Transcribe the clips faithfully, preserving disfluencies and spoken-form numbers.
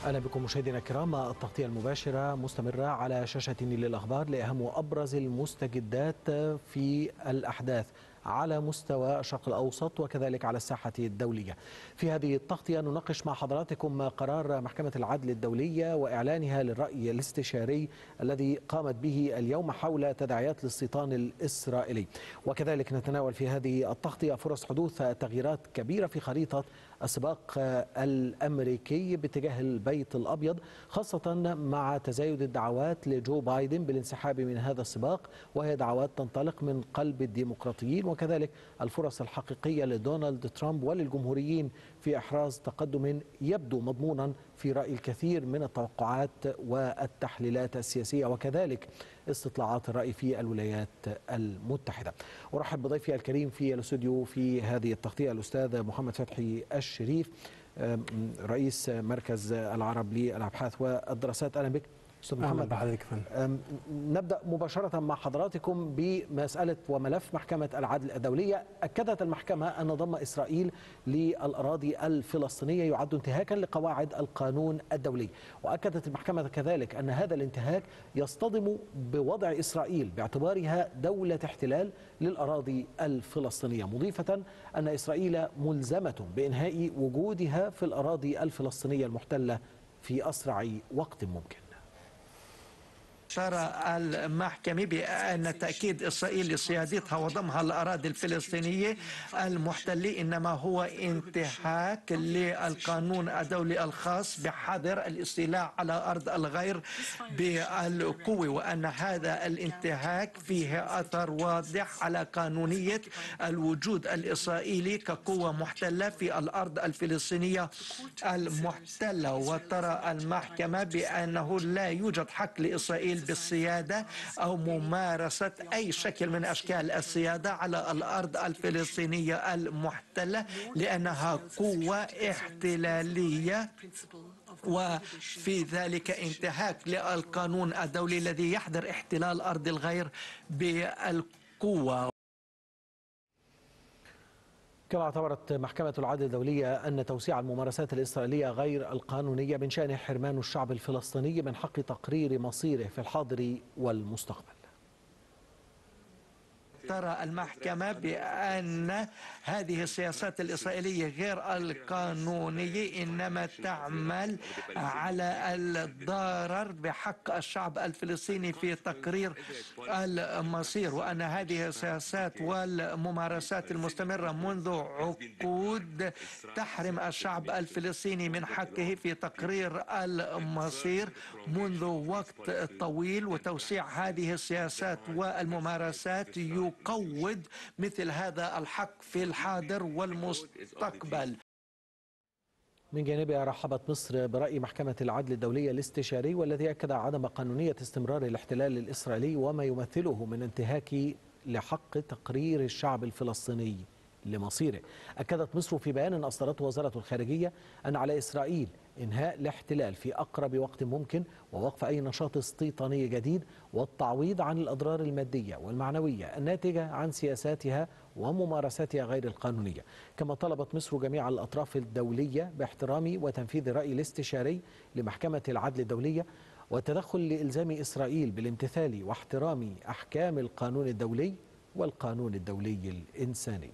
أهلا بكم مشاهدينا الكرام. التغطية المباشرة مستمرة على شاشة للأخبار لأهم وأبرز المستجدات في الأحداث على مستوى الشرق الأوسط وكذلك على الساحة الدولية. في هذه التغطية نناقش مع حضراتكم قرار محكمة العدل الدولية وإعلانها للرأي الاستشاري الذي قامت به اليوم حول تداعيات الاستيطان الإسرائيلي، وكذلك نتناول في هذه التغطية فرص حدوث تغييرات كبيرة في خريطة السباق الأمريكي باتجاه البيت الأبيض، خاصة مع تزايد الدعوات لجو بايدن بالانسحاب من هذا السباق، وهي دعوات تنطلق من قلب الديمقراطيين، وكذلك الفرص الحقيقية لدونالد ترامب وللجمهوريين في إحراز تقدم يبدو مضمونا في رأي الكثير من التوقعات والتحليلات السياسية، وكذلك استطلاعات الرأي في الولايات المتحدة. أرحب بضيفي الكريم في الاستوديو في هذه التغطية الأستاذ محمد فتحي الشريف، رئيس مركز العرب للأبحاث والدراسات. أهلا بك أستاذ محمد. بحضرتك. نبدأ مباشرة مع حضراتكم بمسألة وملف محكمة العدل الدولية. أكدت المحكمة أن ضم إسرائيل للأراضي الفلسطينية يعد انتهاكا لقواعد القانون الدولي، وأكدت المحكمة كذلك أن هذا الانتهاك يصطدم بوضع إسرائيل باعتبارها دولة احتلال للأراضي الفلسطينية، مضيفة أن إسرائيل ملزمة بإنهاء وجودها في الأراضي الفلسطينية المحتلة في أسرع وقت ممكن. أشار المحكمة بأن تأكيد إسرائيل لصيادتها وضمها الأراضي الفلسطينية المحتلة إنما هو انتهاك للقانون الدولي الخاص بحظر الاستيلاء على أرض الغير بالقوة، وأن هذا الانتهاك فيه أثر واضح على قانونية الوجود الإسرائيلي كقوة محتلة في الأرض الفلسطينية المحتلة. وترى المحكمة بأنه لا يوجد حق لإسرائيل بالسيادة أو ممارسة أي شكل من أشكال السيادة على الأرض الفلسطينية المحتلة، لأنها قوة احتلالية، وفي ذلك انتهاك للقانون الدولي الذي يحظر احتلال أرض الغير بالقوة. كما اعتبرت محكمة العدل الدولية أن توسيع الممارسات الإسرائيلية غير القانونية من شأنه حرمان الشعب الفلسطيني من حق تقرير مصيره في الحاضر والمستقبل. ترى المحكمة بأن هذه السياسات الإسرائيلية غير القانونية إنما تعمل على الضرر بحق الشعب الفلسطيني في تقرير المصير، وأن هذه السياسات والممارسات المستمرة منذ عقود تحرم الشعب الفلسطيني من حقه في تقرير المصير منذ وقت طويل، وتوسيع هذه السياسات والممارسات يقوم قود مثل هذا الحق في الحاضر والمستقبل. من جانبها رحبت مصر برأي محكمة العدل الدولية الاستشاري والذي أكد عدم قانونية استمرار الاحتلال الإسرائيلي وما يمثله من انتهاك لحق تقرير الشعب الفلسطيني لمصيره. أكدت مصر في بيان أصدرته وزارة الخارجية أن على إسرائيل إنهاء الاحتلال في أقرب وقت ممكن ووقف أي نشاط استيطاني جديد والتعويض عن الأضرار المادية والمعنوية الناتجة عن سياساتها وممارساتها غير القانونية. كما طلبت مصر جميع الأطراف الدولية باحترام وتنفيذ الرأي الاستشاري لمحكمة العدل الدولية والتدخل لإلزام إسرائيل بالامتثال واحترام أحكام القانون الدولي والقانون الدولي الإنساني.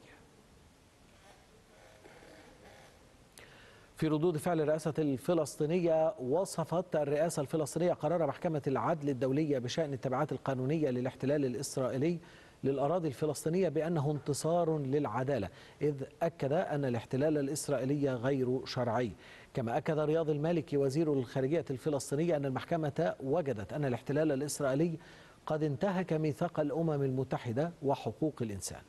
في ردود فعل الرئاسة الفلسطينية، وصفت الرئاسة الفلسطينية قرار محكمة العدل الدولية بشأن التبعات القانونية للاحتلال الإسرائيلي للأراضي الفلسطينية بأنه انتصار للعدالة، إذ أكد أن الاحتلال الإسرائيلي غير شرعي. كما أكد رياض المالكي وزير الخارجية الفلسطينية أن المحكمة وجدت أن الاحتلال الإسرائيلي قد انتهك ميثاق الأمم المتحدة وحقوق الإنسان.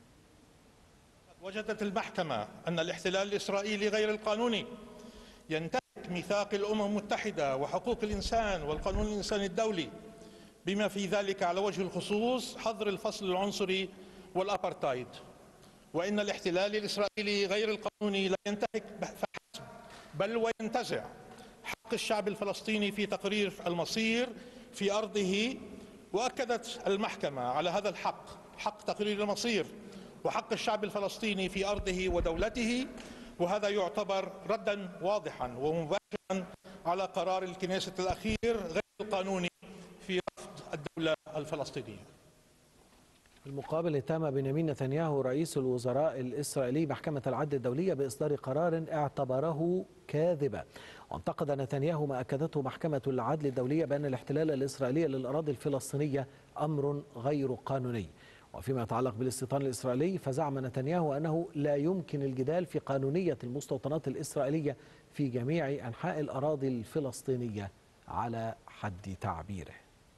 وجدت المحكمة أن الاحتلال الإسرائيلي غير القانوني ينتهك ميثاق الأمم المتحدة وحقوق الإنسان والقانون الإنساني الدولي، بما في ذلك على وجه الخصوص حظر الفصل العنصري والأبارتايد، وإن الاحتلال الإسرائيلي غير القانوني لا ينتهك فحسب بل وينتزع حق الشعب الفلسطيني في تقرير المصير في أرضه. وأكدت المحكمة على هذا الحق، حق تقرير المصير وحق الشعب الفلسطيني في أرضه ودولته، وهذا يعتبر ردا واضحا ومباشرا على قرار الكنيسة الأخير غير القانوني في رفض الدولة الفلسطينية. المقابل اتهم بنيامين نتنياهو رئيس الوزراء الإسرائيلي محكمة العدل الدولية بإصدار قرار اعتبره كاذبا. وانتقد نتنياهو ما أكدته محكمة العدل الدولية بأن الاحتلال الإسرائيلي للأراضي الفلسطينية أمر غير قانوني. وفيما يتعلق بالاستيطان الإسرائيلي فزعم نتنياهو أنه لا يمكن الجدال في قانونية المستوطنات الإسرائيلية في جميع أنحاء الأراضي الفلسطينية على حد تعبيره.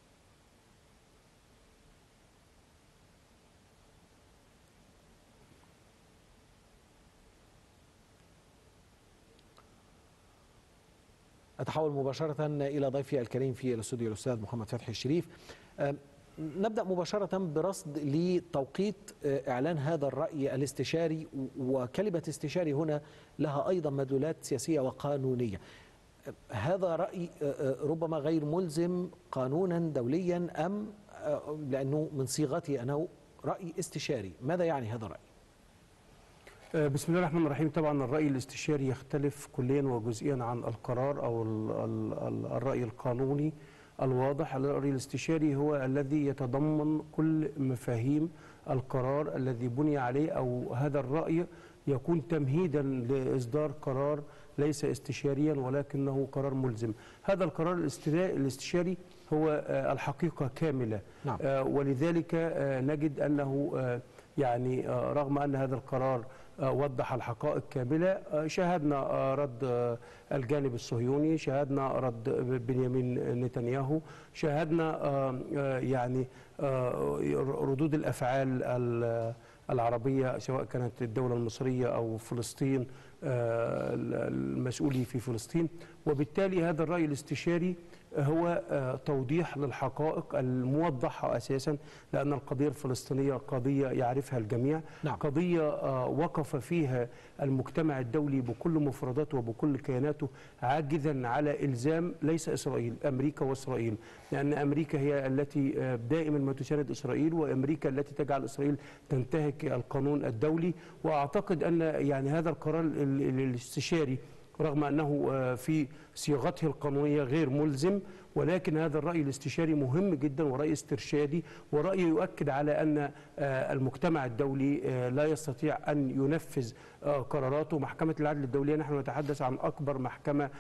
أتحول مباشرة إلى ضيفي الكريم في الاستوديو الأستاذ محمد فتحي الشريف. نبدأ مباشرة برصد لتوقيت إعلان هذا الرأي الاستشاري، وكلمة استشاري هنا لها أيضا مدلولات سياسية وقانونية. هذا رأي ربما غير ملزم قانونا دوليا، أم لأنه من صيغته أنه رأي استشاري؟ ماذا يعني هذا الرأي؟ بسم الله الرحمن الرحيم. طبعا الرأي الاستشاري يختلف كليا وجزئيا عن القرار أو الرأي القانوني الواضح. الرأي الاستشاري هو الذي يتضمن كل مفاهيم القرار الذي بني عليه، أو هذا الرأي يكون تمهيدا لإصدار قرار ليس استشاريا ولكنه قرار ملزم. هذا القرار الاستشاري هو الحقيقة كاملة. نعم. ولذلك نجد أنه يعني رغم أن هذا القرار وضح الحقائق كاملة، شاهدنا رد الجانب الصهيوني، شاهدنا رد بنيامين نتنياهو، شاهدنا يعني ردود الأفعال العربية سواء كانت الدولة المصرية أو فلسطين، المسؤولي في فلسطين. وبالتالي هذا الرأي الاستشاري هو توضيح للحقائق الموضحة أساسا، لأن القضية الفلسطينية قضية يعرفها الجميع. نعم. قضية وقف فيها المجتمع الدولي بكل مفرداته وبكل كياناته عاجزا على إلزام ليس إسرائيل، أمريكا وإسرائيل، لأن أمريكا هي التي دائما ما تساند إسرائيل، وأمريكا التي تجعل إسرائيل تنتهك القانون الدولي. وأعتقد أن يعني هذا القرار الاستشاري رغم أنه في صيغته القانونية غير ملزم، ولكن هذا الرأي الاستشاري مهم جدا ورأي استرشادي، ورأي يؤكد على أن المجتمع الدولي لا يستطيع أن ينفذ قراراته. محكمة العدل الدولية نحن نتحدث عن أكبر محكمة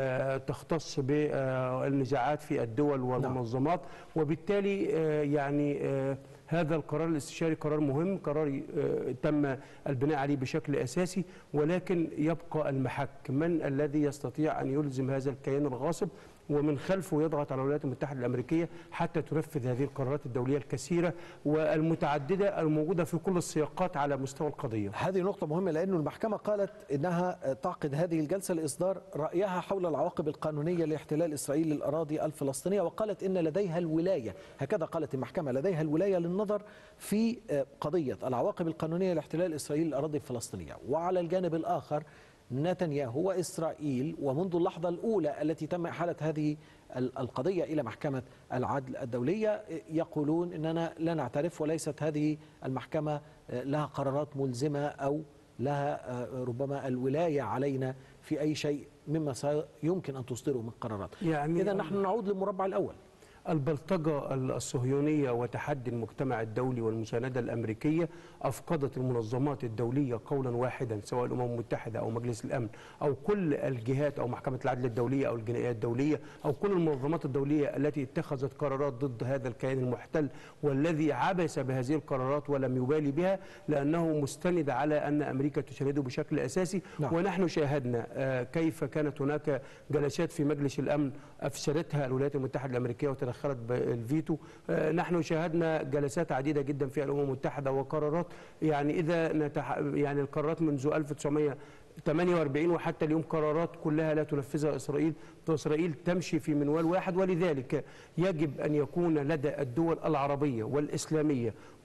تختص بالنزاعات في الدول والمنظمات، وبالتالي يعني هذا القرار الاستشاري قرار مهم، قرار تم البناء عليه بشكل أساسي، ولكن يبقى المحك من الذي يستطيع أن يلزم هذا الكيان الغاصب ومن خلفه يضغط على الولايات المتحدة الأمريكية حتى تنفذ هذه القرارات الدولية الكثيرة والمتعددة الموجودة في كل السياقات على مستوى القضية. هذه نقطة مهمة، لأن المحكمة قالت إنها تعقد هذه الجلسة لإصدار رأيها حول العواقب القانونية لاحتلال إسرائيل للأراضي الفلسطينية، وقالت إن لديها الولاية، هكذا قالت المحكمة، لديها الولاية للنظر في قضية العواقب القانونية لاحتلال إسرائيل للأراضي الفلسطينية. وعلى الجانب الآخر نتنياهو وإسرائيل، ومنذ اللحظة الأولى التي تم إحالة هذه القضية إلى محكمة العدل الدولية يقولون أننا لا نعترف، وليست هذه المحكمة لها قرارات ملزمة أو لها ربما الولاية علينا في أي شيء مما سيمكن أن تصدره من قرارات. يعني إذا نحن نعود للمربع الأول، البلطجة الصهيونية وتحدي المجتمع الدولي والمساندة الأمريكية أفقدت المنظمات الدولية قولا واحدا، سواء الأمم المتحدة أو مجلس الأمن أو كل الجهات أو محكمة العدل الدولية أو الجنائية الدولية أو كل المنظمات الدولية التي اتخذت قرارات ضد هذا الكيان المحتل، والذي عبث بهذه القرارات ولم يبالي بها لأنه مستند على أن أمريكا تسانده بشكل أساسي. نعم. ونحن شاهدنا كيف كانت هناك جلسات في مجلس الأمن أفسدتها الولايات المتحدة الأمريكية وتدخلت بالفيتو. نحن شاهدنا جلسات عديدة جدا في الأمم المتحدة وقرارات، يعني إذا نتح... يعني القرارات منذ ألف وتسعمائة وثمانية وأربعين وحتى اليوم قرارات كلها لا تنفذها إسرائيل، وإسرائيل تمشي في منوال واحد. ولذلك يجب أن يكون لدى الدول العربية والإسلامية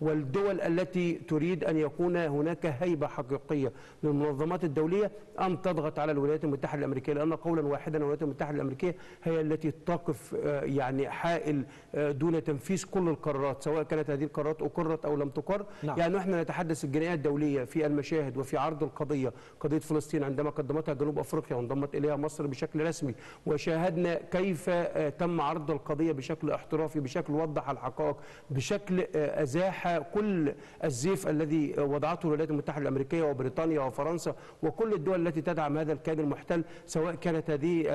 والدول التي تريد أن يكون هناك هيبة حقيقية للمنظمات الدولية أن تضغط على الولايات المتحدة الأمريكية، لأن قولا واحدا الولايات المتحدة الأمريكية هي التي تقف يعني حائل دون تنفيذ كل القرارات، سواء كانت هذه القرارات أقرت أو لم تقر. نعم. يعني احنا نتحدث الجنائية الدولية في المشاهد وفي عرض القضية، قضية فلسطين عندما قدمتها جنوب أفريقيا وانضمت إليها مصر بشكل رسمي، وشاهدنا كيف تم عرض القضية بشكل احترافي، بشكل وضح الحقائق، بشكل أزاح كل الزيف الذي وضعته الولايات المتحدة الأمريكية وبريطانيا وفرنسا وكل الدول التي تدعم هذا الكيان المحتل، سواء كانت هذه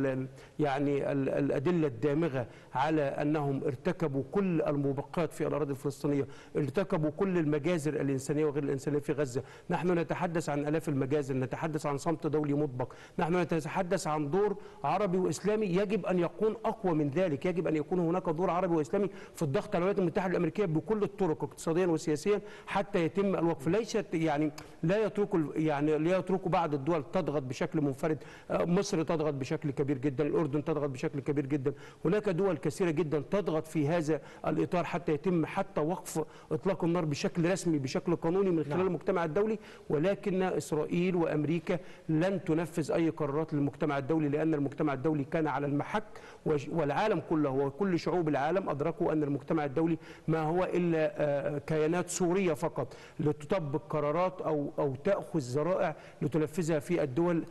يعني الأدلة الدامغة على أنهم ارتكبوا كل الموبقات في الأراضي الفلسطينية، ارتكبوا كل المجازر الإنسانية وغير الإنسانية في غزة. نحن نتحدث عن آلاف المجازر، نتحدث عن صمت دولي مطبق، نحن نتحدث عن دور عربي وإسلامي يجب أن يكون أقوى من ذلك، يجب أن يكون هناك دور عربي وإسلامي في الضغط على الولايات المتحدة الأمريكية بكل الطرق اقتصاديا وسياسيا حتى يتم الوقف. ليست يعني لا يتركوا يعني لا يتركوا بعض الدول تضغط بشكل منفرد، مصر تضغط بشكل كبير جدا، الأردن تضغط بشكل كبير جدا، هناك دول كثيرة جدا تضغط في هذا الإطار حتى يتم حتى وقف إطلاق النار بشكل رسمي بشكل قانوني من خلال نعم. المجتمع الدولي. ولكن إسرائيل وأمريكا لن تنفذ أي قرارات للمجتمع الدولي، لأن المجتمع الدولي كان على المحك، والعالم كله وكل شعوب العالم أدركوا أن المجتمع الدولي ما هو إلا كيانات سورية فقط لتطبق قرارات أو أو تأخذ ذرائع لتنفذها في الدول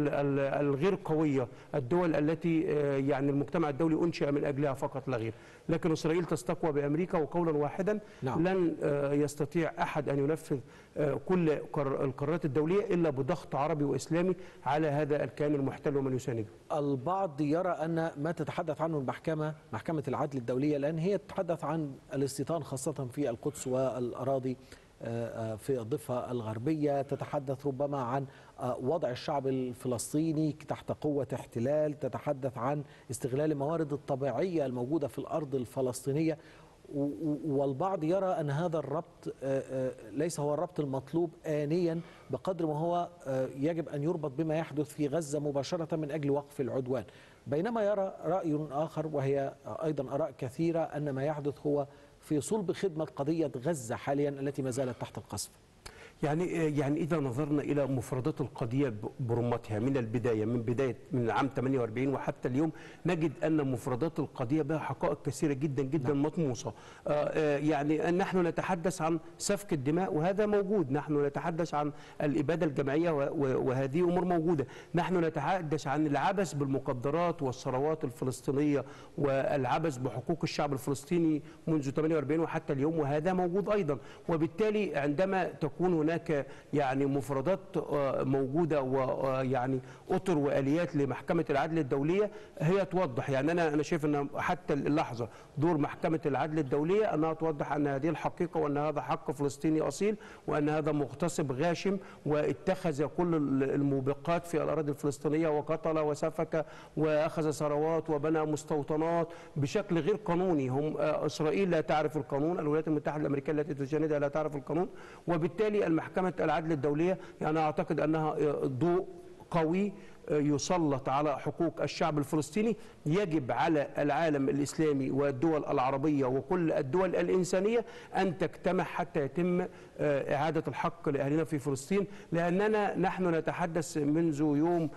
الغير قوية، الدول التي يعني المجتمع الدولي أنشأ من أجلها فقط لا غير. لكن إسرائيل تستقوى بأمريكا، وقولا واحدا نعم. لن يستطيع أحد أن ينفذ كل القرارات الدولية إلا بضغط عربي وإسلامي على هذا الكيان المحتل ومن يسانده. البعض يرى أن ما تتحدث عنه المحكمة، محكمة العدل الدولية، لأن هي تتحدث عن الاستيطان خاصة في القدس والأراضي في الضفة الغربية، تتحدث ربما عن وضع الشعب الفلسطيني تحت قوة احتلال، تتحدث عن استغلال الموارد الطبيعية الموجودة في الأرض الفلسطينية. والبعض يرى أن هذا الربط ليس هو الربط المطلوب آنيا بقدر ما هو يجب أن يربط بما يحدث في غزة مباشرة من أجل وقف العدوان، بينما يرى رأي آخر وهي أيضا آراء كثيرة أن ما يحدث هو في صلب خدمة قضية غزة حاليا التي ما زالت تحت القصف. يعني يعني إذا نظرنا إلى مفردات القضية برمتها من البداية، من بداية من عام ثمانية وأربعين وحتى اليوم، نجد أن مفردات القضية بها حقائق كثيرة جدا جدا نعم. مطموسة. آه يعني نحن نتحدث عن سفك الدماء وهذا موجود، نحن نتحدث عن الإبادة الجماعية وهذه أمور موجودة، نحن نتحدث عن العبث بالمقدرات والثروات الفلسطينية والعبث بحقوق الشعب الفلسطيني منذ ثمانية وأربعين وحتى اليوم، وهذا موجود أيضا. وبالتالي عندما تكون هناك يعني مفردات موجودة ويعني أطر وآليات لمحكمة العدل الدولية هي توضح، يعني أنا أنا شايف أن حتى اللحظة دور محكمة العدل الدولية أنها توضح أن هذه الحقيقة، وأن هذا حق فلسطيني أصيل، وأن هذا مغتصب غاشم واتخذ كل الموبقات في الأراضي الفلسطينية وقتل وسفك وأخذ ثروات وبنى مستوطنات بشكل غير قانوني. هم إسرائيل لا تعرف القانون، الولايات المتحدة الأمريكية التي تساندها لا تعرف القانون، وبالتالي محكمة العدل الدولية يعني أعتقد أنها ضوء قوي يسلط على حقوق الشعب الفلسطيني. يجب على العالم الإسلامي والدول العربية وكل الدول الإنسانية أن تجتمع حتى يتم إعادة الحق لأهلنا في فلسطين، لأننا نحن نتحدث منذ يوم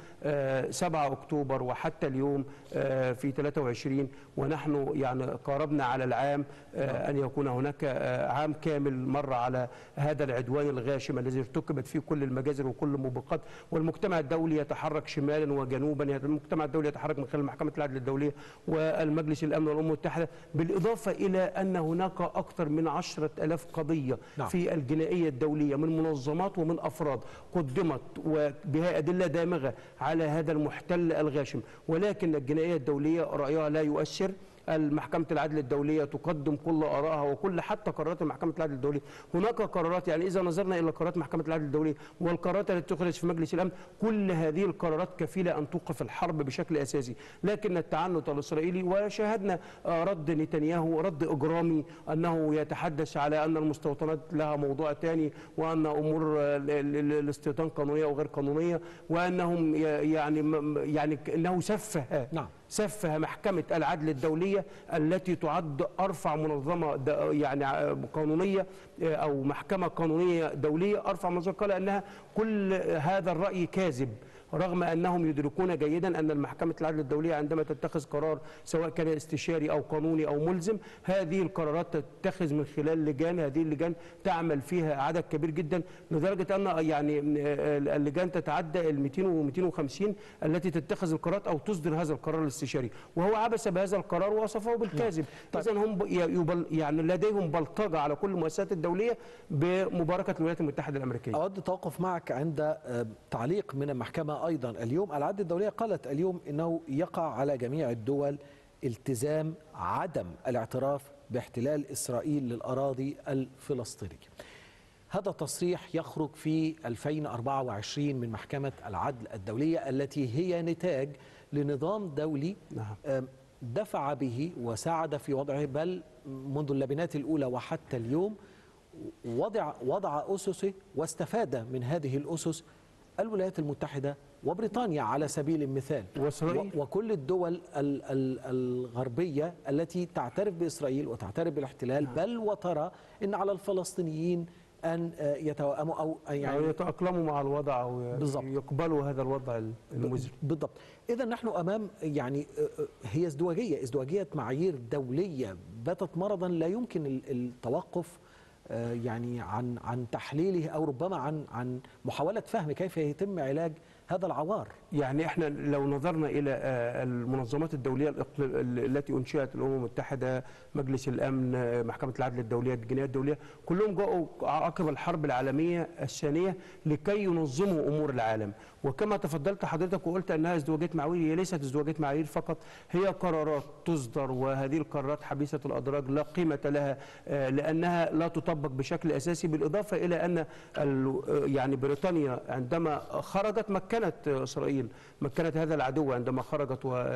سبعة أكتوبر وحتى اليوم في ثلاثة وعشرين، ونحن يعني قاربنا على العام أن يكون هناك عام كامل مر على هذا العدوان الغاشم الذي ارتكبت فيه كل المجازر وكل الموبقات، والمجتمع الدولي يتحرك شمالا وجنوبا، المجتمع الدولي يتحرك من خلال محكمة العدل الدولية والمجلس الأمن والأمم المتحدة، بالإضافة إلى أن هناك أكثر من عشرة ألاف قضية نعم. في الجنائية الدولية من منظمات ومن أفراد قدمت وبها أدلة دامغة على هذا المحتل الغاشم، ولكن الجنائية الدولية رأيها لا يؤثر. المحكمة العدل الدولية تقدم كل آرائها وكل حتى قرارات محكمة العدل الدولية. هناك قرارات، يعني إذا نظرنا إلى قرارات محكمة العدل الدولية والقرارات التي تخرج في مجلس الأمن، كل هذه القرارات كفيلة أن توقف الحرب بشكل أساسي، لكن التعنت الإسرائيلي، وشاهدنا رد نتنياهو رد إجرامي أنه يتحدث على أن المستوطنات لها موضوع ثاني، وأن أمور الاستيطان قانونية وغير قانونية، وأنهم يعني يعني أنه سفه نعم. سفه محكمة العدل الدولية التي تعد أرفع منظمة يعني قانونية أو محكمة قانونية دولية، أرفع منظمة، قال أنها كل هذا الرأي كاذب، رغم أنهم يدركون جيدا أن المحكمة العدل الدولية عندما تتخذ قرار سواء كان استشاري أو قانوني أو ملزم، هذه القرارات تتخذ من خلال لجان، هذه اللجان تعمل فيها عدد كبير جدا، لدرجة أن يعني اللجان تتعدى ال مئتين و مئتين وخمسين التي تتخذ القرارات أو تصدر هذا القرار الاستشاري، وهو عبث بهذا القرار ووصفه بالكاذب. إذن هم يعني لديهم بلطجة على كل المؤسسات الدولية بمباركة الولايات المتحدة الأمريكية. أود التوقف معك عند تعليق من المحكمة أيضا اليوم. العدل الدولية قالت اليوم أنه يقع على جميع الدول التزام عدم الاعتراف باحتلال إسرائيل للأراضي الفلسطينية. هذا تصريح يخرج في ألفين وأربعة وعشرين من محكمة العدل الدولية التي هي نتاج لنظام دولي دفع به وساعد في وضعه، بل منذ اللبنات الأولى وحتى اليوم وضع وضع أسسه واستفاد من هذه الأسس الولايات المتحدة وبريطانيا على سبيل المثال، وإسرائيل وكل الدول الغربية التي تعترف بإسرائيل وتعترف بالاحتلال، بل وترى أن على الفلسطينيين أن يتوائموا أو يعني يتأقلموا مع الوضع أو يقبلوا هذا الوضع المزري. بالضبط. إذا نحن أمام يعني هي ازدواجية ازدواجية معايير دولية باتت مرضا لا يمكن التوقف يعني عن عن تحليله او ربما عن عن محاوله فهم كيف يتم علاج هذا العوار. يعني احنا لو نظرنا الى المنظمات الدوليه التي انشئت، الامم المتحده، مجلس الامن، محكمه العدل الدوليه، الجنايات الدوليه، كلهم جاءوا عقب الحرب العالميه الثانيه لكي ينظموا امور العالم، وكما تفضلت حضرتك وقلت انها ازدواجيه معايير، هي ليست ازدواجيه معايير فقط، هي قرارات تصدر، وهذه القرارات حبيسه الادراج لا قيمه لها لانها لا تطبق بشكل اساسي، بالاضافه الى ان يعني بريطانيا عندما خرجت مكنت اسرائيل، مكنت هذا العدو عندما خرجت،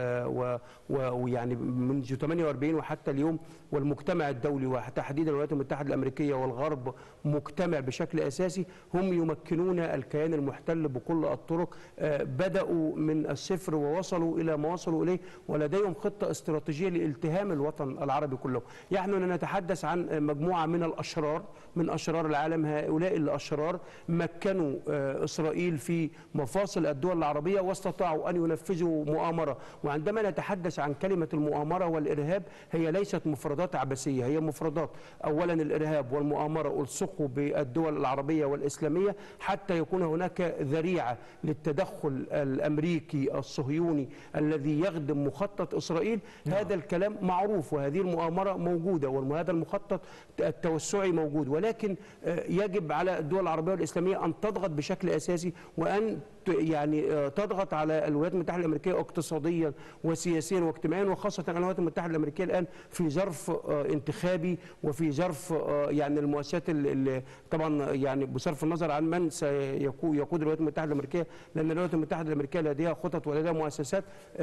ويعني منذ ثمانية وأربعين وحتى اليوم، والمجتمع الدولي وتحديدا الولايات المتحده الامريكيه والغرب مجتمع بشكل اساسي، هم يمكنون الكيان المحتل بكل الطرق، بداوا من الصفر ووصلوا الى ما وصلوا اليه، ولديهم خطه استراتيجيه لالتهام الوطن العربي كله. نحن نتحدث عن مجموعه من الاشرار، من اشرار العالم، هؤلاء الاشرار مكنوا اسرائيل في مفاصل الدول العربيه واستطاعوا ان ينفذوا مؤامره، وعندما نتحدث عن كلمه المؤامره والارهاب هي ليست مفردات عبثيه، هي مفردات. اولا الارهاب والمؤامره الصقوا بالدول العربيه والاسلاميه حتى يكون هناك ذريعه للتدخل الامريكي الصهيوني الذي يخدم مخطط اسرائيل. نعم. هذا الكلام معروف، وهذه المؤامره موجوده، وهذا المخطط التوسعي موجود، ولكن يجب على الدول العربيه والاسلاميه ان تضغط بشكل اساسي، وان يعني تضغط على الولايات المتحده الامريكيه اقتصاديا وسياسيا واجتماعيا، وخاصه ان الولايات المتحده الامريكيه الان في ظرف انتخابي وفي ظرف يعني المؤسسات اللي طبعا يعني بصرف النظر عن من سيقود الولايات المتحده الامريكيه، لان الولايات المتحده الامريكيه لديها خطط ولديها مؤسسات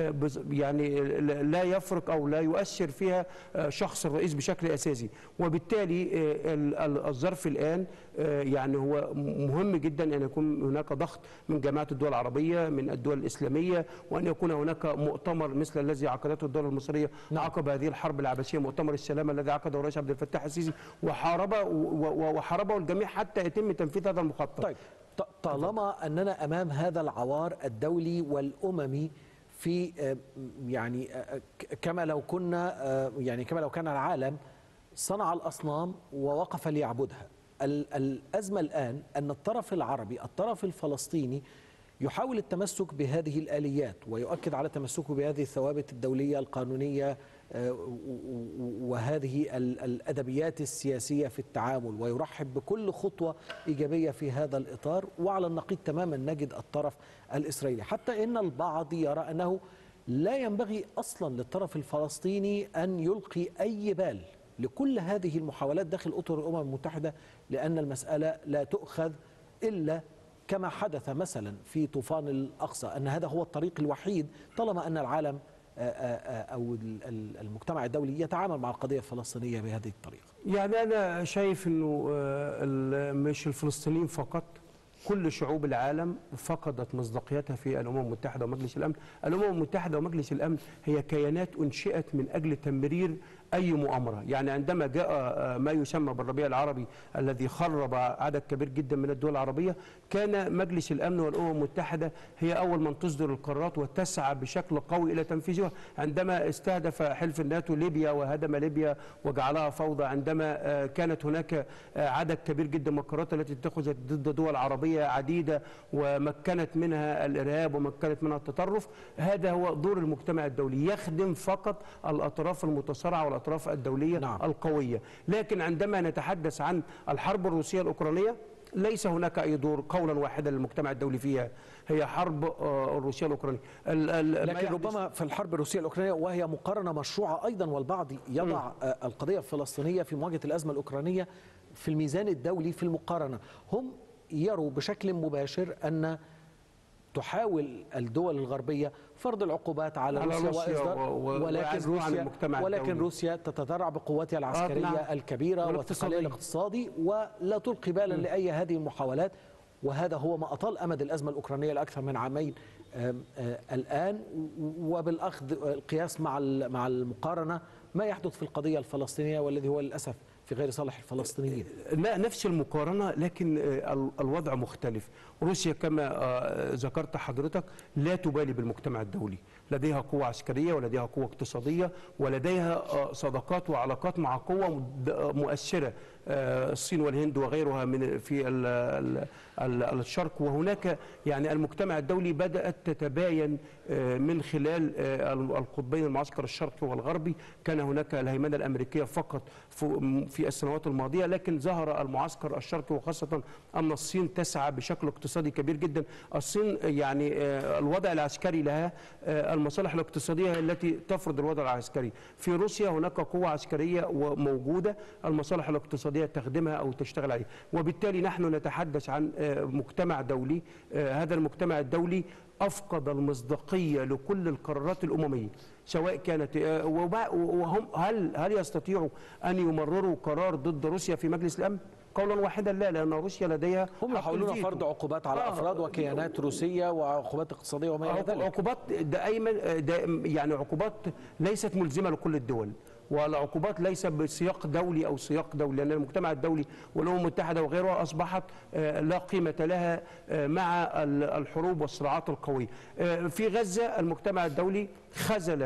يعني لا يفرق او لا يؤثر فيها شخص الرئيس بشكل اساسي، وبالتالي الظرف الان يعني هو مهم جدا ان يكون هناك ضغط من جماعه الدول العربيه، من الدول الاسلاميه، وان يكون هناك مؤتمر مثل الذي عقدته الدوله المصريه عقب هذه الحرب العبثيه، مؤتمر السلام الذي عقده الرئيس عبد الفتاح السيسي، وحاربه وحاربه الجميع حتى يتم تنفيذ هذا المخطط. طيب طالما اننا امام هذا العوار الدولي والاممي في يعني كما لو كنا يعني كما لو كان العالم صنع الاصنام ووقف ليعبدها، الأزمة الآن أن الطرف العربي، الطرف الفلسطيني، يحاول التمسك بهذه الآليات ويؤكد على تمسكه بهذه الثوابت الدولية القانونية وهذه الأدبيات السياسية في التعامل، ويرحب بكل خطوة إيجابية في هذا الإطار. وعلى النقيض تماما نجد الطرف الإسرائيلي، حتى إن البعض يرى أنه لا ينبغي أصلا للطرف الفلسطيني أن يلقي أي بال لكل هذه المحاولات داخل أطر الأمم المتحدة، لأن المسألة لا تؤخذ إلا كما حدث مثلا في طوفان الأقصى، أن هذا هو الطريق الوحيد طالما أن العالم أو المجتمع الدولي يتعامل مع القضية الفلسطينية بهذه الطريقة. يعني أنا شايف أنه مش الفلسطينيين فقط، كل شعوب العالم فقدت مصداقيتها في الأمم المتحدة ومجلس الأمن. الأمم المتحدة ومجلس الأمن هي كيانات أنشئت من أجل تمرير أي مؤامرة. يعني عندما جاء ما يسمى بالربيع العربي الذي خرب عدد كبير جدا من الدول العربية، كان مجلس الأمن والأمم المتحدة هي أول من تصدر القرارات وتسعى بشكل قوي إلى تنفيذها. عندما استهدف حلف الناتو ليبيا وهدم ليبيا وجعلها فوضى، عندما كانت هناك عدد كبير جدا من القرارات التي اتخذت ضد دول عربية عديدة ومكنت منها الإرهاب ومكنت منها التطرف، هذا هو دور المجتمع الدولي، يخدم فقط الأطراف المتصارعة والأطراف الدولية نعم. القوية. لكن عندما نتحدث عن الحرب الروسية الأوكرانية ليس هناك أي دور قولا واحدا للمجتمع الدولي فيها، هي حرب الروسية الأوكرانية. لكن ربما في الحرب الروسية الأوكرانية وهي مقارنة مشروعة أيضا، والبعض يضع م. القضية الفلسطينية في مواجهة الأزمة الأوكرانية في الميزان الدولي في المقارنة. هم يروا بشكل مباشر أن تحاول الدول الغربية فرض العقوبات على, على روسيا, روسيا وإصدار و... ولكن روسيا ولكن روسيا تتذرع بقواتها العسكرية آه نعم. الكبيرة وثقلها الاقتصادي ولا تلقي بالا لأي هذه المحاولات، وهذا هو ما أطال أمد الأزمة الأوكرانية لأكثر من عامين آم آم الآن. وبالأخذ القياس مع مع المقارنة ما يحدث في القضية الفلسطينية والذي هو للأسف في غير صالح الفلسطينيين. نفس المقارنة لكن الوضع مختلف. روسيا كما ذكرت حضرتك لا تبالي بالمجتمع الدولي، لديها قوة عسكرية ولديها قوة اقتصادية ولديها صداقات وعلاقات مع قوة مؤثرة، الصين والهند وغيرها من في الشرق. وهناك يعني المجتمع الدولي بدأت تتباين من خلال القطبين المعسكر الشرقي والغربي. كان هناك الهيمنة الأمريكية فقط في السنوات الماضية، لكن ظهر المعسكر الشرقي، وخاصة أن الصين تسعى بشكل اقتصادي كبير جدا. الصين يعني الوضع العسكري لها، المصالح الاقتصادية التي تفرض الوضع العسكري. في روسيا هناك قوة عسكرية موجودة، المصالح الاقتصادية تخدمها أو تشتغل عليها، وبالتالي نحن نتحدث عن مجتمع دولي. هذا المجتمع الدولي أفقد المصداقية لكل القرارات الأممية، سواء كانت وهم هل هل يستطيعوا أن يمرروا قرار ضد روسيا في مجلس الأمن؟ قولا واحدا لا، لأن روسيا لديها هم يحاولون فرض عقوبات على آه أفراد وكيانات روسية وعقوبات اقتصادية وما إلى ذلك. عقوبات دائما يعني عقوبات ليست ملزمة لكل الدول، والعقوبات ليس بسياق دولي أو سياق دولي، لأن المجتمع الدولي والأمم المتحدة وغيرها أصبحت لا قيمة لها مع الحروب والصراعات القوية. في غزة المجتمع الدولي خذل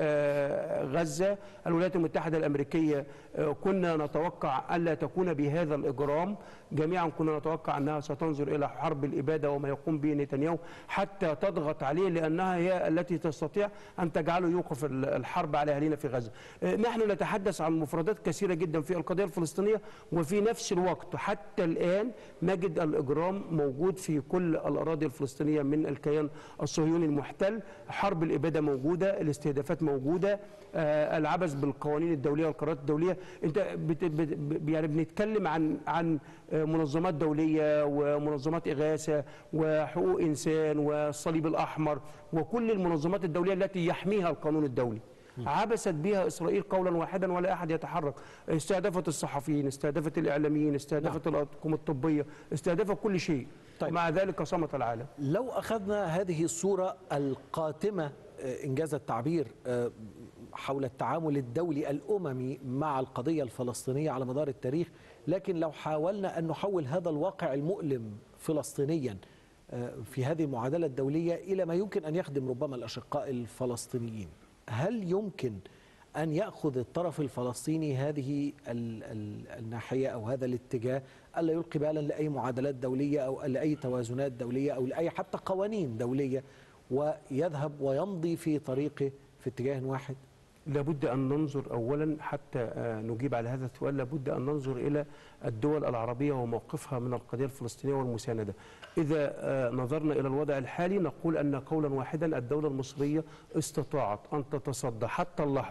غزة. الولايات المتحدة الأمريكية كنا نتوقع ألا تكون بهذا الإجرام، جميعا كنا نتوقع أنها ستنظر إلى حرب الإبادة وما يقوم به نتنياهو حتى تضغط عليه، لأنها هي التي تستطيع أن تجعله يوقف الحرب على أهلنا في غزة. نحن نتحدث عن مفردات كثيرة جدا في القضية الفلسطينية، وفي نفس الوقت حتى الآن نجد الإجرام موجود في كل الأراضي الفلسطينية من الكيان الصهيوني المحتل. حرب الإبادة موجودة، الاستهدافات موجودة، آه العبث بالقوانين الدولية والقرارات الدولية. انت بت بت يعني بنتكلم عن عن منظمات دولية ومنظمات إغاثة وحقوق إنسان والصليب الأحمر وكل المنظمات الدولية التي يحميها القانون الدولي. عبثت بها إسرائيل قولا واحدا ولا أحد يتحرك. استهدفت الصحفيين، استهدفت الإعلاميين، استهدفت نعم. الأطقم الطبية، استهدفت كل شيء. طيب. ومع ذلك صمت العالم. لو أخذنا هذه الصورة القاتمة إنجاز التعبير حول التعامل الدولي الأممي مع القضية الفلسطينية على مدار التاريخ، لكن لو حاولنا أن نحول هذا الواقع المؤلم فلسطينيا في هذه المعادلة الدولية إلى ما يمكن أن يخدم ربما الأشقاء الفلسطينيين، هل يمكن أن يأخذ الطرف الفلسطيني هذه الناحية أو هذا الاتجاه ألا يلقي بالا لأي معادلات دولية أو لأي توازنات دولية أو لأي حتى قوانين دولية ويذهب ويمضي في طريقه في اتجاه واحد؟ لابد أن ننظر أولا حتى نجيب على هذا السؤال، لابد أن ننظر إلى الدول العربية وموقفها من القضية الفلسطينية والمساندة. إذا نظرنا إلى الوضع الحالي نقول أن قولا واحدا الدولة المصرية استطاعت أن تتصدى حتى اللحظة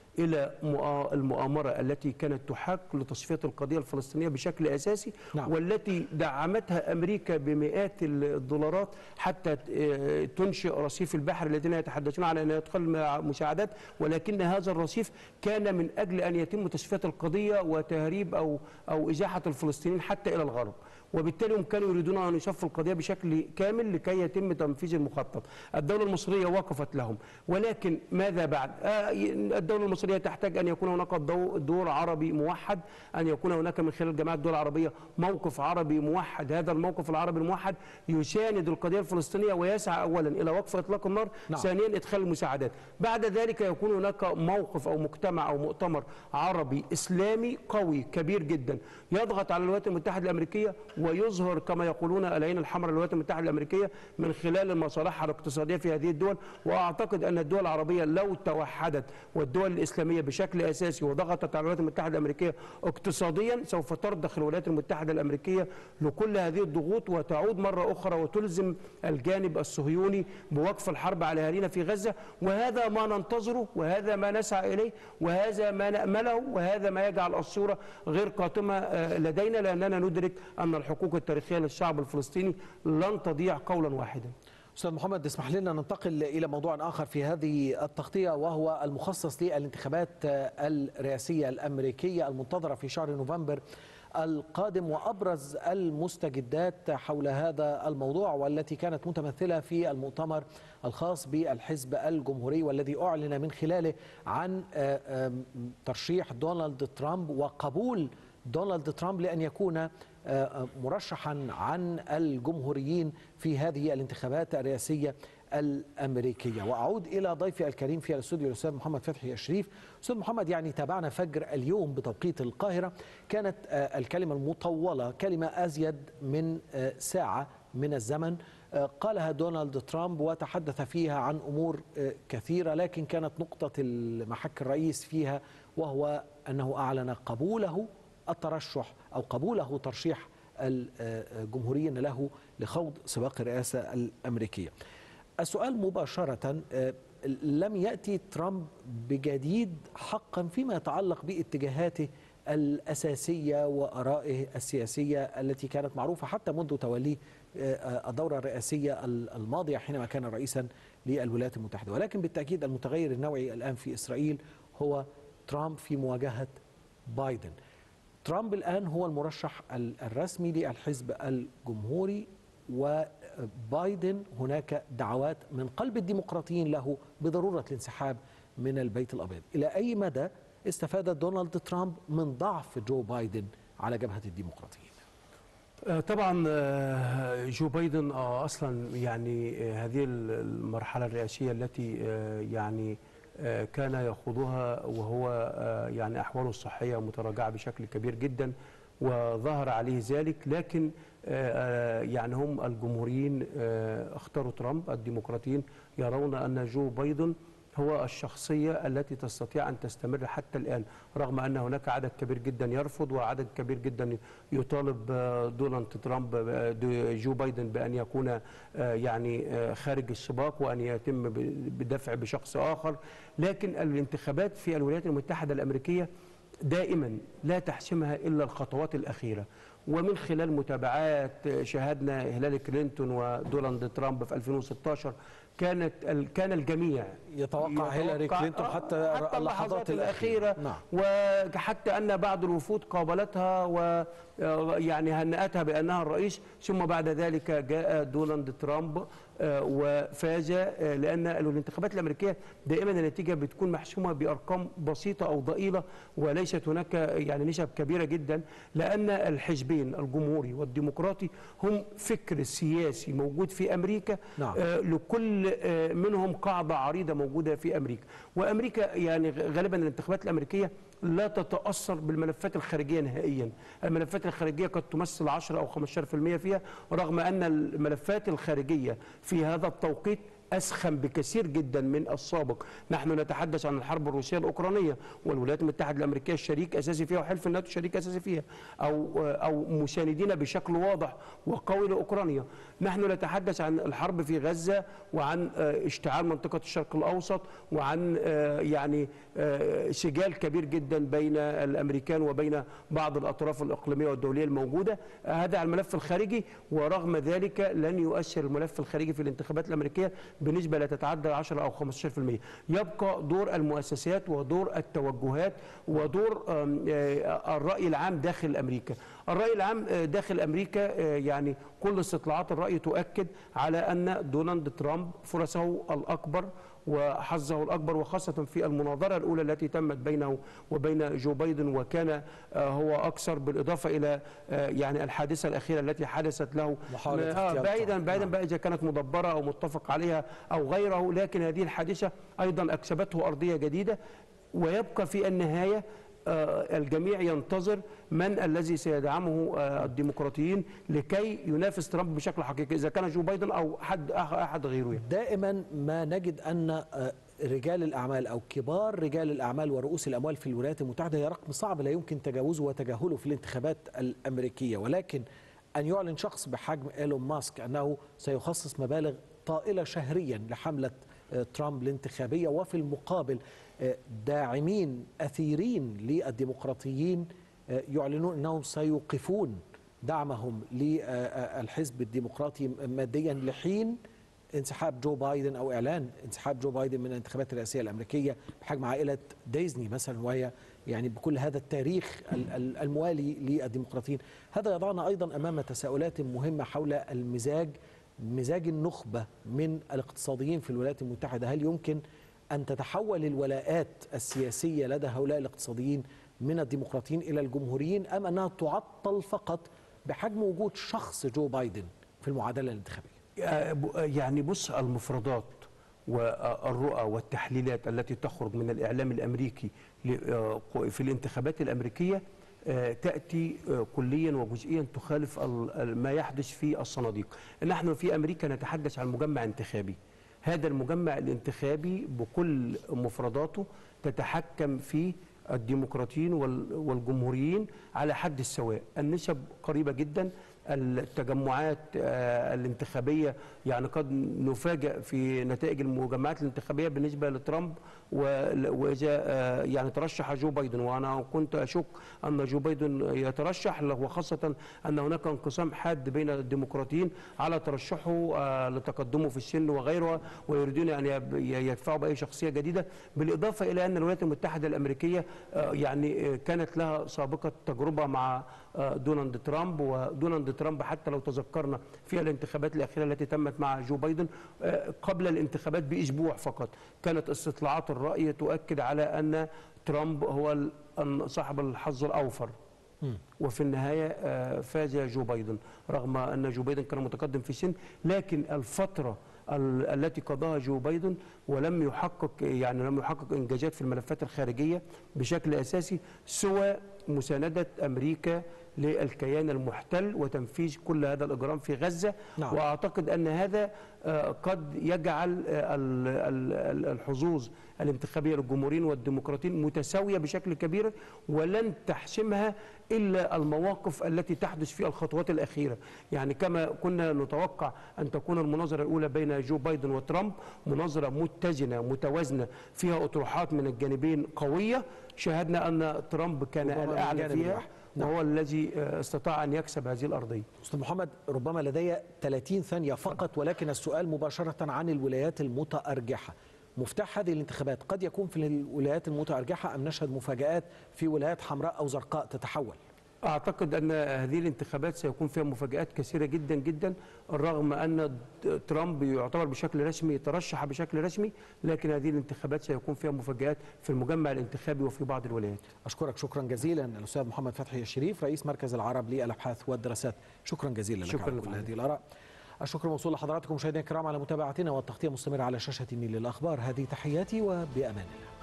إلى المؤامرة التي كانت تحاك لتصفية القضية الفلسطينية بشكل أساسي. نعم. والتي دعمتها أمريكا بمئات الدولارات حتى تنشئ رصيف البحر الذين يتحدثون عن أن يدخل مساعدات، ولكن هذا الرصيف كان من أجل أن يتم تصفية القضية وتهريب أو أو إزاحة الفلسطينيين حتى إلى الغرب، وبالتالي هم كانوا يريدون أن يصفوا القضية بشكل كامل لكي يتم تنفيذ المخطط. الدولة المصرية وقفت لهم، ولكن ماذا بعد؟ الدولة المصرية تحتاج أن يكون هناك دور عربي موحد، أن يكون هناك من خلال جماعة الدول العربية موقف عربي موحد. هذا الموقف العربي الموحد يساند القضية الفلسطينية ويسعى أولا إلى وقف إطلاق النار، نعم. ثانيا إدخال المساعدات. بعد ذلك يكون هناك موقف أو مجتمع أو مؤتمر عربي إسلامي قوي كبير جدا يضغط على الولايات المتحدة الأمريكية ويظهر كما يقولون العين الحمراء للولايات المتحدة الأمريكية من خلال مصالحها الاقتصادية في هذه الدول. وأعتقد أن الدول العربية لو توحدت والدول الإسلامية بشكل أساسي وضغطت على الولايات المتحدة الأمريكية اقتصاديا سوف ترضخ الولايات المتحدة الأمريكية لكل هذه الضغوط وتعود مرة أخرى وتلزم الجانب الصهيوني بوقف الحرب على أهالينا في غزة. وهذا ما ننتظره وهذا ما نسعى إليه وهذا ما نأمله وهذا ما يجعل الصورة غير قاتمة لدينا، لأننا ندرك أن الحقوق التاريخية للشعب الفلسطيني لن تضيع قولا واحدا. أستاذ محمد، اسمح لنا ننتقل إلى موضوع آخر في هذه التغطية، وهو المخصص للانتخابات الرئاسية الأمريكية المنتظرة في شهر نوفمبر القادم، وأبرز المستجدات حول هذا الموضوع والتي كانت متمثلة في المؤتمر الخاص بالحزب الجمهوري والذي أعلن من خلاله عن ترشيح دونالد ترامب وقبول دونالد ترامب لأن يكون مرشحا عن الجمهوريين في هذه الانتخابات الرئاسية الأمريكية. وأعود إلى ضيفي الكريم في الاستوديو الأستاذ محمد فتحي الشريف. أستاذ محمد، يعني تابعنا فجر اليوم بتوقيت القاهرة، كانت الكلمة المطولة كلمة أزيد من ساعة من الزمن قالها دونالد ترامب وتحدث فيها عن أمور كثيرة، لكن كانت نقطة المحك الرئيس فيها وهو أنه أعلن قبوله الترشح أو قبوله ترشيح الجمهوريين له لخوض سباق الرئاسة الأمريكية. السؤال مباشرة، لم يأتي ترامب بجديد حقا فيما يتعلق باتجاهاته الأساسية وآرائه السياسية التي كانت معروفة حتى منذ توليه الدورة الرئاسية الماضية حينما كان رئيسا للولايات المتحدة، ولكن بالتأكيد المتغير النوعي الآن في إسرائيل هو ترامب في مواجهة بايدن. ترامب الآن هو المرشح الرسمي للحزب الجمهوري، وبايدن هناك دعوات من قلب الديمقراطيين له بضرورة الانسحاب من البيت الأبيض. إلى أي مدى استفاد دونالد ترامب من ضعف جو بايدن على جبهة الديمقراطيين؟ طبعا جو بايدن أصلا يعني هذه المرحلة الرئاسية التي يعني كان يخوضها وهو يعني أحواله الصحية متراجعة بشكل كبير جدا وظهر عليه ذلك، لكن يعني هم الجمهوريين اختاروا ترامب، الديمقراطيين يرون أن جو بايدن هو الشخصية التي تستطيع أن تستمر حتى الآن، رغم أن هناك عدد كبير جدا يرفض وعدد كبير جدا يطالب دونالد ترامب جو بايدن بأن يكون يعني خارج السباق وأن يتم بدفع بشخص آخر. لكن الانتخابات في الولايات المتحدة الأمريكية دائما لا تحسمها إلا الخطوات الأخيرة، ومن خلال متابعات شاهدنا هيلاري كلينتون ودونالد ترامب في ألفين وستة عشر كانت كان الجميع يتوقع هيلاري كلينتون حتى, حتى اللحظات الأخيرة، نعم. وحتى أن بعض الوفود قابلتها ويعني هنأتها بأنها الرئيس، ثم بعد ذلك جاء دونالد ترامب وفاز، لأن الانتخابات الأمريكية دائما النتيجة بتكون محسومة بأرقام بسيطة أو ضئيلة وليست هناك يعني نسب كبيرة جدا، لأن الحزبين الجمهوري والديمقراطي هم فكر سياسي موجود في أمريكا، نعم. لكل منهم قاعدة عريضة موجودة في أمريكا، وأمريكا يعني غالبا الانتخابات الأمريكية لا تتأثر بالملفات الخارجية نهائيا. الملفات الخارجية قد تمثل عشرة أو خمسة عشر بالمئة فيها، رغم أن الملفات الخارجية في هذا التوقيت أسخن بكثير جدا من السابق. نحن نتحدث عن الحرب الروسية الأوكرانية، والولايات المتحدة الأمريكية شريك أساسي فيها، وحلف الناتو شريك أساسي فيها، أو أو مساندين بشكل واضح وقوي لأوكرانيا. نحن نتحدث عن الحرب في غزة، وعن اشتعال منطقة الشرق الأوسط، وعن يعني سجال كبير جدا بين الأمريكان وبين بعض الأطراف الإقليمية والدولية الموجودة. هذا على الملف الخارجي، ورغم ذلك لن يؤثر الملف الخارجي في الانتخابات الأمريكية بنسبة لا تتعدى عشرة أو خمسة عشر بالمئة. يبقى دور المؤسسات ودور التوجهات ودور الرأي العام داخل أمريكا. الرأي العام داخل أمريكا يعني كل استطلاعات الرأي تؤكد على أن دونالد ترامب فرصه الأكبر وحظه الأكبر، وخاصة في المناظرة الأولى التي تمت بينه وبين جو بايدن، وكان هو أكثر، بالإضافة إلى يعني الحادثة الأخيرة التي حدثت له بعيدا بعيدا بقى إذا كانت مدبرة أو متفق عليها أو غيره، لكن هذه الحادثة أيضا أكسبته أرضية جديدة. ويبقى في النهاية الجميع ينتظر من الذي سيدعمه الديمقراطيين لكي ينافس ترامب بشكل حقيقي، إذا كان جو بايدن أو حد أحد غيره. دائما ما نجد أن رجال الأعمال أو كبار رجال الأعمال ورؤوس الأموال في الولايات المتحدة هي رقم صعب لا يمكن تجاوزه وتجاهله في الانتخابات الأمريكية، ولكن أن يعلن شخص بحجم إيلون ماسك أنه سيخصص مبالغ طائلة شهريا لحملة ترامب الانتخابية، وفي المقابل داعمين أثيرين للديمقراطيين يعلنون أنهم سيوقفون دعمهم للحزب الديمقراطي ماديا لحين انسحاب جو بايدن أو إعلان انسحاب جو بايدن من الانتخابات الرئاسية الأمريكية، بحجم عائلة ديزني مثلا، وهي يعني بكل هذا التاريخ الموالي للديمقراطيين. هذا يضعنا أيضا أمام تساؤلات مهمة حول المزاج مزاج النخبة من الاقتصاديين في الولايات المتحدة. هل يمكن أن تتحول الولاءات السياسية لدى هؤلاء الاقتصاديين من الديمقراطيين إلى الجمهوريين، أم أنها تعطل فقط بحجم وجود شخص جو بايدن في المعادلة الانتخابية؟ يعني بص، المفردات والرؤى والتحليلات التي تخرج من الإعلام الأمريكي في الانتخابات الأمريكية تأتي كليا وجزئيا تخالف ما يحدث في الصناديق. نحن في أمريكا نتحدث عن مجمع انتخابي، هذا المجمع الانتخابي بكل مفرداته تتحكم فيه الديمقراطيين والجمهوريين على حد السواء، النسب قريبة جدا، التجمعات الانتخابية يعني قد نفاجأ في نتائج المجمعات الانتخابية بالنسبة لترامب، وإذا يعني ترشح جو بايدن، وأنا كنت أشك أن جو بايدن يترشح، وخاصة أن هناك انقسام حاد بين الديمقراطيين على ترشحه لتقدمه في السن وغيرها، ويريدون أن يدفعوا بأي شخصية جديدة، بالإضافة إلى أن الولايات المتحدة الأمريكية يعني كانت لها سابقة تجربة مع دونالد ترامب، ودونالد ترامب حتى لو تذكرنا في الانتخابات الأخيرة التي تمت مع جو بايدن قبل الانتخابات بأسبوع فقط كانت استطلاعات الرأي تؤكد على أن ترامب هو صاحب الحظ الأوفر، وفي النهاية فاز جو بايدن رغم أن جو بايدن كان متقدم في سن، لكن الفترة التي قضاها جو بايدن ولم يحقق يعني لم يحقق إنجازات في الملفات الخارجية بشكل أساسي سوى مساندة أمريكا للكيان المحتل وتنفيذ كل هذا الإجرام في غزة. نعم. وأعتقد أن هذا قد يجعل الحظوظ الانتخابية للجمهوريين والديمقراطيين متساوية بشكل كبير، ولن تحسمها إلا المواقف التي تحدث في الخطوات الأخيرة. يعني كما كنا نتوقع أن تكون المناظرة الأولى بين جو بايدن وترامب مناظرة متزنة متوازنة فيها أطروحات من الجانبين قوية، شاهدنا أن ترامب كان الأعلى فيها وهو نعم. الذي استطاع أن يكسب هذه الأرضية. أستاذ محمد، ربما لدي ثلاثين ثانية فقط، ولكن السؤال مباشرة عن الولايات المتأرجحة. مفتاح هذه الانتخابات قد يكون في الولايات المتأرجحة أم نشهد مفاجآت في ولايات حمراء أو زرقاء تتحول؟ أعتقد أن هذه الانتخابات سيكون فيها مفاجآت كثيرة جدا جدا، رغم أن ترامب يعتبر بشكل رسمي ترشح بشكل رسمي، لكن هذه الانتخابات سيكون فيها مفاجآت في المجمع الانتخابي وفي بعض الولايات. أشكرك شكرا جزيلا الأستاذ محمد فتحي الشريف، رئيس مركز العرب للأبحاث والدراسات. شكرا جزيلا لك شكرا على كل هذه الآراء. الشكر موصول لحضراتكم مشاهدينا الكرام على متابعتنا، والتغطية مستمرة على شاشة النيل للأخبار. هذه تحياتي وبأمان الله.